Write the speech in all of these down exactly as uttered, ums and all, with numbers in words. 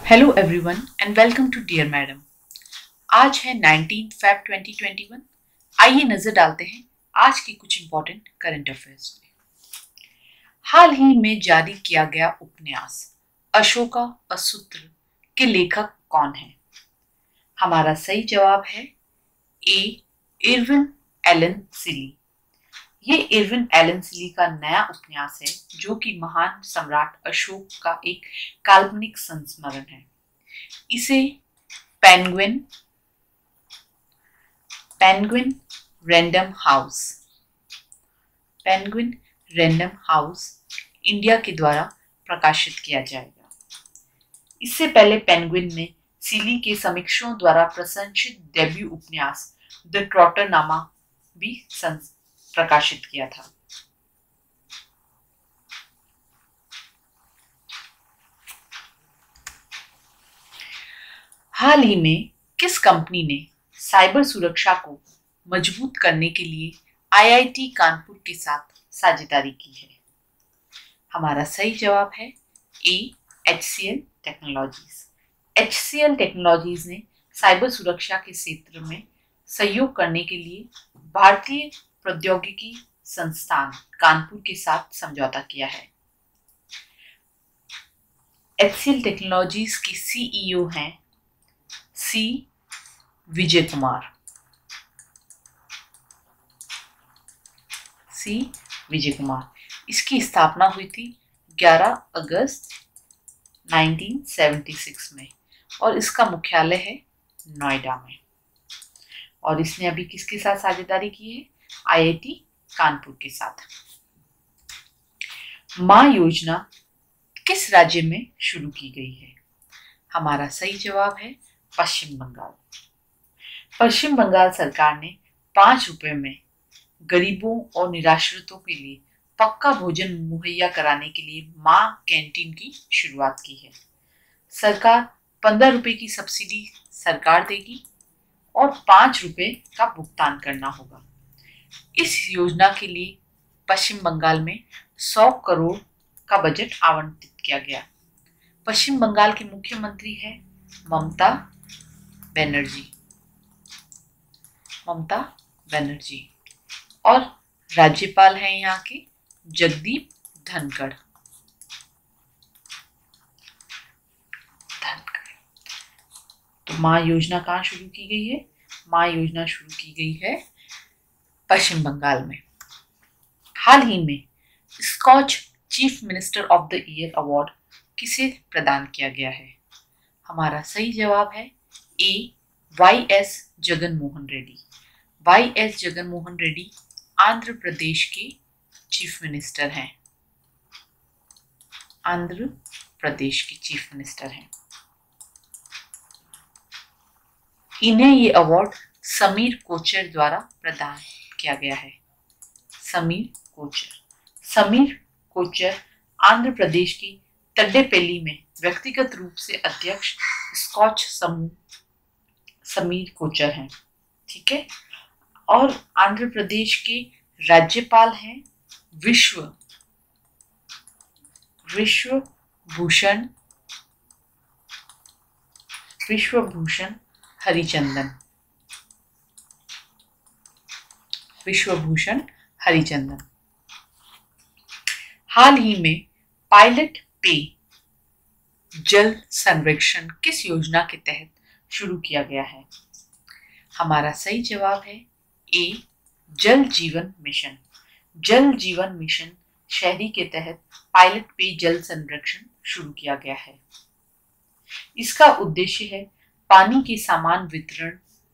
Hello everyone and welcome to dear madam. आज है nineteen Feb twenty twenty one. आइए नजर डालते हैं आज की कुछ इंपॉर्टेंट करंट अफेयर्स पे। हाल ही में जारी किया गया उपन्यास अशोका असूत्र के लेखक कौन है? हमारा सही जवाब है ए इरविन एलन सिली। ये इरविन एलन सिली का नया उपन्यास है जो कि महान सम्राट अशोक का एक काल्पनिक संस्मरण है। इसे Penguin Penguin Random House Penguin Random House India के द्वारा प्रकाशित किया जाएगा। इससे पहले पेंगुइन ने सिली के समीक्षकों द्वारा प्रशंसित डेब्यू उपन्यास द ट्रॉटरनामा भी प्रकाशित किया था। हाल ही में किस कंपनी ने साइबर सुरक्षा को मजबूत करने के लिए आई आई टी कानपुर के साथ साझेदारी की है? हमारा सही जवाब है A H C L technologies. H C L technologies ने साइबर सुरक्षा के क्षेत्र में सहयोग करने के लिए भारतीय प्रौद्योगिकी संस्थान कानपुर के साथ समझौता किया है। एच सी एल टेक्नोलॉजीज के सी ई ओ हैं सी विजय कुमार सी विजय कुमार। इसकी स्थापना हुई थी ग्यारह अगस्त नाइनटीन सेवेंटी सिक्स में और इसका मुख्यालय है नोएडा में। और इसने अभी किसके साथ साझेदारी की है? आई आई टी कानपुर के साथ। मां योजना किस राज्य में शुरू की गई है? हमारा सही जवाब है पश्चिम बंगाल। पश्चिम बंगाल सरकार ने पांच रुपए में गरीबों और निराश्रितों के लिए पक्का भोजन मुहैया कराने के लिए मां कैंटीन की शुरुआत की है। सरकार पंद्रह रुपए की सब्सिडी सरकार देगी और पांच रुपए का भुगतान करना होगा। इस योजना के लिए पश्चिम बंगाल में सौ करोड़ का बजट आवंटित किया गया। पश्चिम बंगाल के मुख्यमंत्री है ममता बनर्जी ममता बनर्जी और राज्यपाल हैं यहाँ के जगदीप धनखड़ धनखड़ तो मां योजना कहाँ शुरू की गई है? मां योजना शुरू की गई है पश्चिम बंगाल में। हाल ही में Skoch chief minister of the year award किसे प्रदान किया गया है? हमारा सही जवाब है A Y S Jagan Mohan Reddy. Y S Jagan Mohan Reddy Andhra Pradesh के चीफ मिनिस्टर हैं आंध्र प्रदेश के चीफ मिनिस्टर हैं। इन्हें ये अवार्ड समीर कोचर द्वारा प्रदान किया गया है। समीर कोचर समीर कोचर आंध्र प्रदेश की तड्डेपेली में व्यक्तिगत रूप से अध्यक्ष स्कॉच समूह समीर कोचर हैं। ठीक है। और आंध्र प्रदेश के राज्यपाल हैं विश्व विश्व भूषण विश्वभूषण हरिचंदन विश्वभूषण हरिचंदन। हाल ही में पायलट पे जल संरक्षण किस योजना के तहत शुरू किया गया है? हमारा सही जवाब है ए जल जीवन मिशन। जल जीवन मिशन शहरी के तहत पायलट पे जल संरक्षण शुरू किया गया है। इसका उद्देश्य है पानी के समान वितरण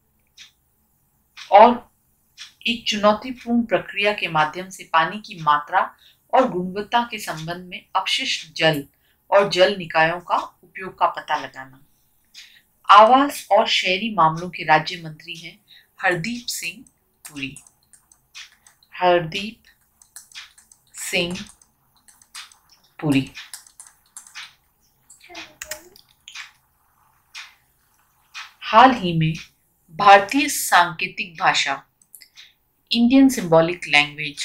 और एक चुनौतीपूर्ण प्रक्रिया के माध्यम से पानी की मात्रा और गुणवत्ता के संबंध में अपशिष्ट जल और जल निकायों का उपयोग का पता लगाना। आवास और शहरी मामलों के राज्य मंत्री हैं हरदीप सिंह पुरी हरदीप सिंह पुरी। हाल ही में भारतीय सांकेतिक भाषा इंडियन सिंबॉलिक लैंग्वेज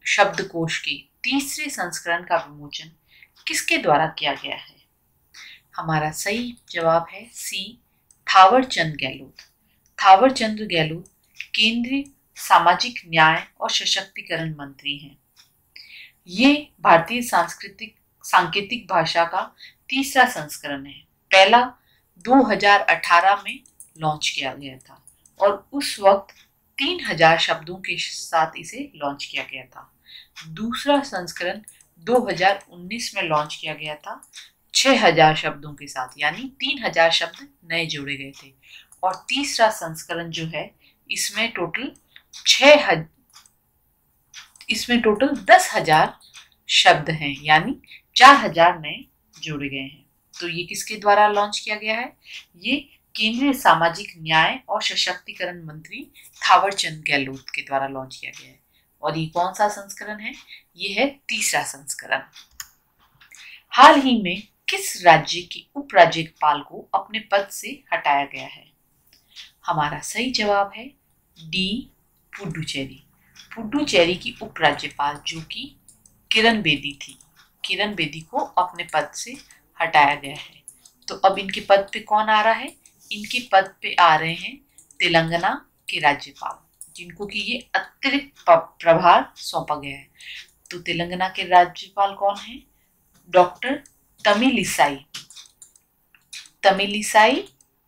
शब्दकोश के तीसरे संस्करण का विमोचन किसके द्वारा किया गया है? हमारा सही जवाब है सी, थावर चंद गहलोत। थावर चंद गहलोत केंद्रीय सामाजिक न्याय और सशक्तिकरण मंत्री हैं। ये भारतीय सांस्कृतिक सांकेतिक भाषा का तीसरा संस्करण है। पहला दो हज़ार अठारह में लॉन्च किया गया था और उस वक्त तीन हज़ार शब्दों के साथ इसे लॉन्च किया गया था। दूसरा संस्करण दो हज़ार उन्नीस में लॉन्च किया गया था छह हज़ार शब्दों के साथ, यानी तीन हज़ार शब्द नए जोड़े गए थे। और तीसरा संस्करण जो है इसमें टोटल छह हज... इसमें टोटल दस हजार शब्द हैं, यानी चार हजार नए जोड़े गए हैं। तो ये किसके द्वारा लॉन्च किया गया है? ये केंद्रीय सामाजिक न्याय और सशक्तिकरण मंत्री थावर चंद गहलोत के द्वारा लॉन्च किया गया है। और ये कौन सा संस्करण है? ये है तीसरा संस्करण। हाल ही में किस राज्य के उपराज्यपाल को अपने पद से हटाया गया है? हमारा सही जवाब है डी, पुडुचेरी। पुडुचेरी की उपराज्यपाल जो कि किरण बेदी थी, किरण बेदी को अपने पद से हटाया गया है। तो अब इनके पद पे कौन आ रहा है? इनके पद पे आ रहे हैं तेलंगाना के राज्यपाल, जिनको कि ये अतिरिक्त प्रभार सौंपा गया है। तो तेलंगाना के राज्यपाल कौन है? डॉक्टर तमिलिसाई तमिलिसाई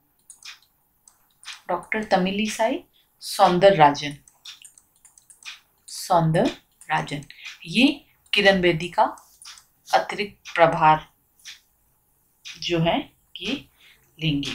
डॉक्टर तमिलिसाई सौंदरराजन सौंदरराजन ये किरण बेदी का अतिरिक्त प्रभार जो है ये लेंगे।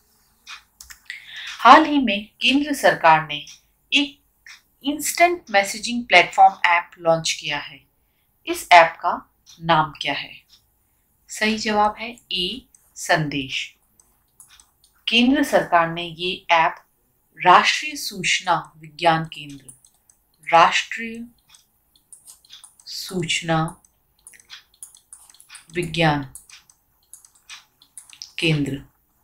हाल ही में केंद्र सरकार ने एक instant messaging platform app launch किया है। इस ऐप का नाम क्या है? सही जवाब है ए, संदेश। केंद्र सरकार ने ये ऐप राष्ट्रीय सूचना विज्ञान केंद्र राष्ट्रीय सूचना विज्ञान केंद्र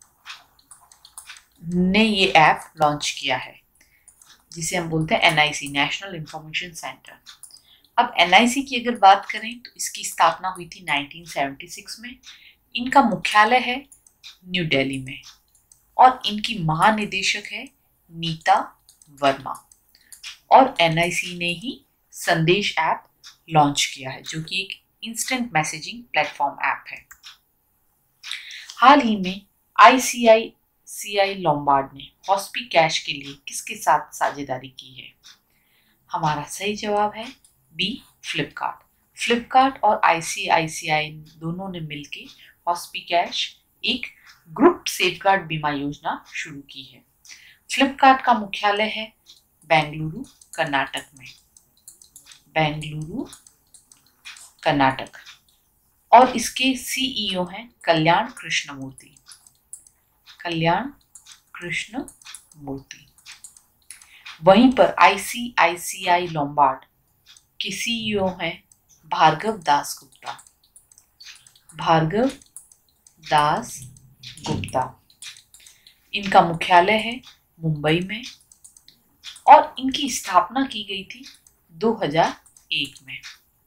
ने ये ऐप लॉन्च किया है, जिसे हम बोलते हैं N I C, national information centre. अब एन आई सी की अगर बात करें तो इसकी स्थापना हुई थी उन्नीस सौ छिहत्तर में। इनका मुख्यालय है न्यू दिल्ली में और इनकी महानिदेशक है नीता वर्मा। और एन आई सी ने ही संदेश ऐप लॉन्च किया है, जो कि एक इंस्टेंट मैसेजिंग प्लेटफॉर्म ऐप है। हाल ही में आई सी आई सी आई लोम्बार्ड ने हॉस्पी कैश के लिए किसके साथ साझेदारी की है? हमारा सही जवाब है बी, फ्लिपकार्ट। फ्लिपकार्ट और आई सी आई सी आई दोनों ने मिलकर हॉस्पी कैश एक ग्रुप सेफगार्ड बीमा योजना शुरू की है। फ्लिपकार्ट का मुख्यालय है बेंगलुरु, कर्नाटक में। बेंगलुरु, कर्नाटक। और इसके सी ई ओ हैं कल्याण कृष्णमूर्ति। कल्याण कृष्णमूर्ति। वहीं पर आई सी आई सी आई लोम्बार्ड के सी ई ओ हैं भार्गव दास गुप्ता। भार्गव दास गुप्ता। इनका मुख्यालय है मुंबई में और इनकी स्थापना की गई थी दो हज़ार एक में।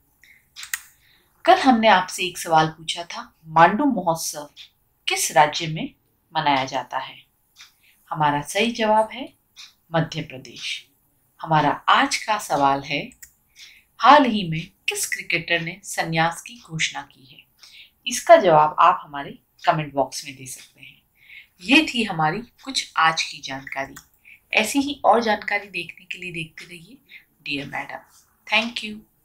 कल हमने आपसे एक सवाल पूछा था, मांडू महोत्सव किस राज्य में मनाया जाता है? हमारा सही जवाब है मध्य प्रदेश। हमारा आज का सवाल है, हाल ही में किस क्रिकेटर ने संन्यास की घोषणा की है? इसका जवाब आप हमारे कमेंट बॉक्स में दे सकते हैं। ये थी हमारी कुछ आज की जानकारी। ऐसी ही और जानकारी देखने के लिए देखते रहिए डियर मैडम। Thank you.